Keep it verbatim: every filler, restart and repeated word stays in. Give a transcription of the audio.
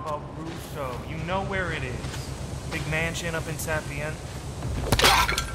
Papa Russo. You know where it is. Big mansion up in Sapien.